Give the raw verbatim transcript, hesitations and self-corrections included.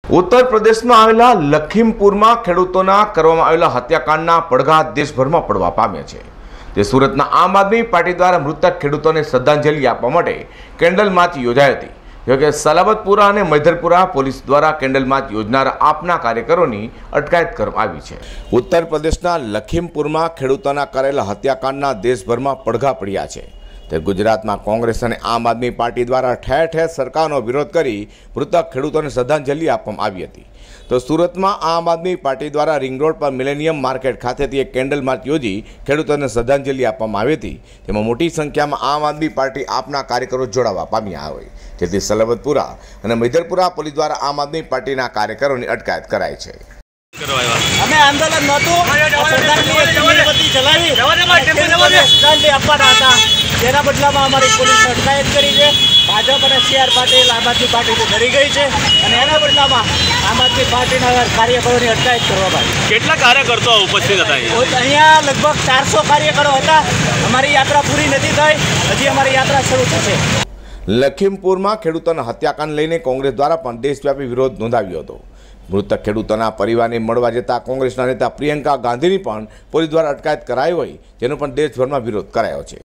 उत्तर प्रदेश में आवेला लखीमपुर में खेडूतोना करवामां आवेला हत्याकांडना પડઘા देशभर में पड़वा पाम्या छे। ते सूरतना आम आदमी पार्टी द्वारा मृतक खेडूतोने श्रद्धांजलि आपवा माटे केन्डल मार्च योजाई हती। जो कि सलाबतपुरा और मैधरपुरा पुलिस द्वारा केन्डल मार्च योजनार आपना कार्यकरोनी अटकायत करवामां आवी छे। उत्तर प्रदेशना लखीमपुर में खेडूतोना करेला हत्याकांडना देशभर में પડઘા पड्या छे। ते गुजरात में कांग्रेस और आम आदमी पार्टी द्वारा ठेर ठेर सरकारनो विरोध करी मृतक खेडूतोने श्रद्धांजलि आपवामां आवी हती। तो सूरत में आम आदमी पार्टी द्वारा रिंग रोड पर मिलेनियम मार्केट खातेथी एक केन्डल मार्च योजी खेडूतोने श्रद्धांजलि आपवामां आवी हती। तेमां मोटी संख्या में आम आदमी पार्टी आपना कार्यकरो जोड़ावा पाम्या होय, जेथी सलाबतपुरा और मैधरपुरा पुलिस द्वारा आम आदमी पार्टीना कार्यकरोनी अटकायत कराई छे। અમે આંદોલન નહોતું સરકારની એક મીણબત્તી ચલાવી શ્રદ્ધાંજલિ આપવાના હતા, જેના બદલામાં અમારી પોલીસ અટકાયત કરી છે। ભાજપ અને સી આર પાટીલ આમ આદમી પાર્ટીથી ડરી ગઈ છે અને એના બદલામાં આમ આદમી પાર્ટીના કાર્યકરોની અટકાયત કરવામાં આવી। કેટલા કાર્યકર્તાઓ ઉપસ્થિત હતા? અહીંયા લગભગ ચારસો કાર્યકરો હતા। અમારી યાત્રા પૂરી નથી થઈ, હજી અમારી યાત્રા શરૂ થશે। लखीमपुर में खेडूतोना हत्याकांड लईने कांग्रेस द्वारा पण देशव्यापी विरोध नोंधाव्यो हतो। मृतक खेडूतोना परिवारने मळवा जता कांग्रेसना नेता प्रियंका गांधीनी पण पोलीस द्वारा अटकायत कराई होय, जेनो पण देशभर में विरोध करायो छे।